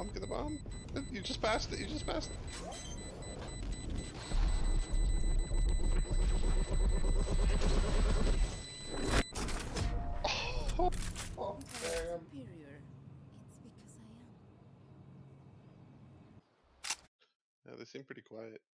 bomb, get the bomb. You just passed it, you just passed it. Oh, oh damn. Superior. It's because I am. Yeah, they seem pretty quiet.